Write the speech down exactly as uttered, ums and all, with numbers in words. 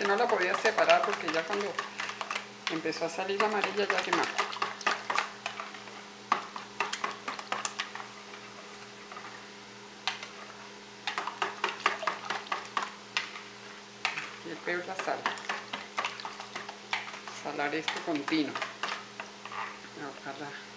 que no la podía separar porque ya cuando empezó a salir amarilla ya quemaba. Y el peor la sal. Salar esto continuo. Ojalá.